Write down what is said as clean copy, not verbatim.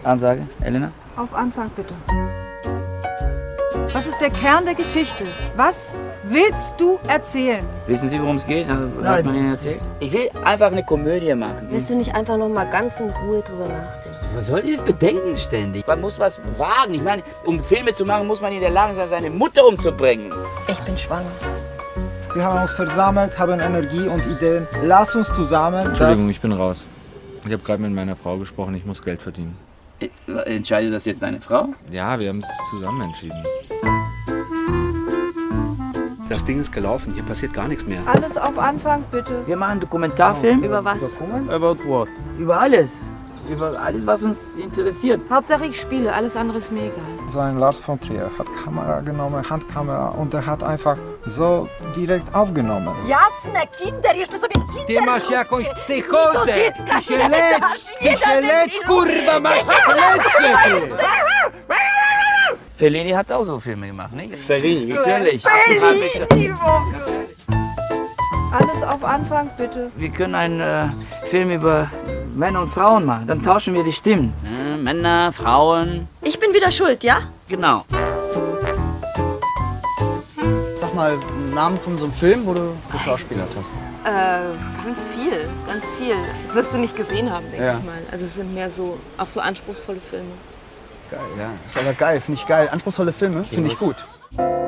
Ansage, Elena? Auf Anfang bitte. Was ist der Kern der Geschichte? Was willst du erzählen? Wissen Sie, worum es geht? Hat man Ihnen erzählt? Ich will einfach eine Komödie machen. Willst du nicht einfach noch mal ganz in Ruhe drüber nachdenken? Was soll dieses Bedenken ständig? Man muss was wagen. Ich meine, um Filme zu machen, muss man in der Lage sein, seine Mutter umzubringen. Ich bin schwanger. Wir haben uns versammelt, haben Energie und Ideen. Lass uns zusammen. Entschuldigung, ich bin raus. Ich habe gerade mit meiner Frau gesprochen, ich muss Geld verdienen. Entscheidet das jetzt deine Frau? Ja, wir haben es zusammen entschieden. Das Ding ist gelaufen, hier passiert gar nichts mehr. Alles auf Anfang bitte. Wir machen einen Dokumentarfilm. Über was? About what? Über alles. Über alles, was uns interessiert. Hauptsache ich spiele, alles andere ist mir egal. Sein Lars von Trier hat Kamera genommen, Handkamera, und er hat einfach so direkt aufgenommen. Jasne, Kinder, jeszcze sobie Kinder. Ty masz jakąś psychozę! Ty się lecz, kurwa, masz lecz! Fellini hat auch so Filme gemacht, nicht? Fellini? Natürlich. Alles auf Anfang bitte. Wir können einen Film über Männer und Frauen machen. Dann tauschen wir die Stimmen. Männer, Frauen. Ich bin wieder schuld, ja? Genau. Sag mal, einen Namen von so einem Film, wo du geschauspielert hast. Ganz viel, ganz viel. Das wirst du nicht gesehen haben, denke Ja. ich mal. Also es sind mehr so, auch so anspruchsvolle Filme. Geil, ja. Ist aber geil, finde ich geil. Anspruchsvolle Filme, finde ich gut.